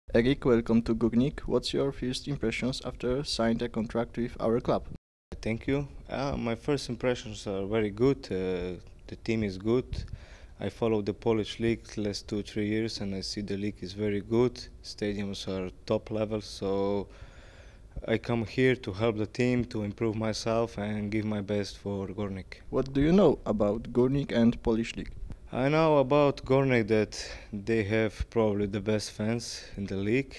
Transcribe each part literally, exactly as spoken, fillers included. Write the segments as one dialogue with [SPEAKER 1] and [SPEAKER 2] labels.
[SPEAKER 1] Eric, welcome to Górnik. What's your first impressions after signed a contract with our club?
[SPEAKER 2] Thank you. Uh, my first impressions are very good. Uh, the team is good. I follow the Polish league last two three years, and I see the league is very good. Stadiums are top level, so I come here to help the team to improve myself and give my best for Gornik.
[SPEAKER 1] What do you know about Górnik and Polish league?
[SPEAKER 2] I know about Gornik that they have probably the best fans in the league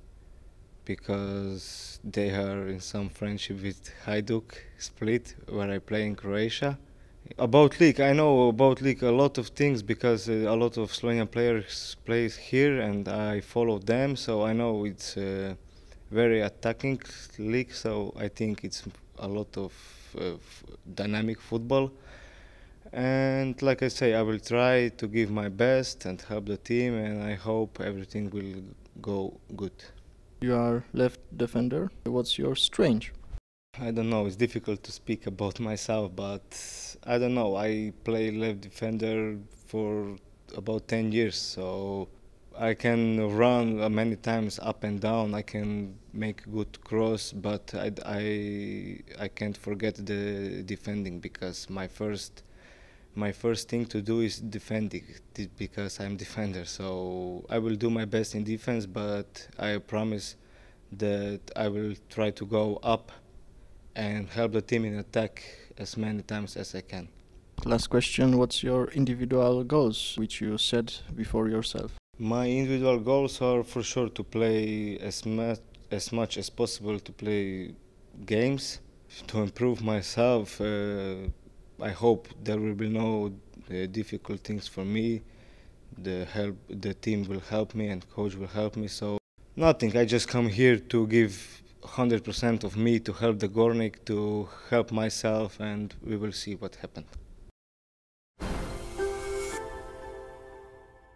[SPEAKER 2] because they are in some friendship with Hajduk Split, where I play in Croatia. About league, I know about league a lot of things because uh, a lot of Slovenian players play here, and I follow them. So I know it's a very attacking league. So I think it's a lot of uh, f- dynamic football. And like I say, I will try to give my best and help the team, and I hope everything will go good.
[SPEAKER 1] You are left defender. What's your strength?
[SPEAKER 2] I don't know, it's difficult to speak about myself, but I don't know. I play left defender for about ten years, so I can run uh, many times up and down. I can make good cross, but I, I, I can't forget the defending because my first my first thing to do is defending d- because I'm defender. So I will do my best in defense, but I promise that I will try to go up and help the team in attack as many times as I can.
[SPEAKER 1] Last question, what's your individual goals which you set before yourself?
[SPEAKER 2] My individual goals are for sure to play as much as much as possible to play games to improve myself. Uh, I hope there will be no uh, difficult things for me. The help, the team will help me, and coach will help me. So nothing. I just come here to give one hundred percent of me to help the Gornik, to help myself, and we will see what happens.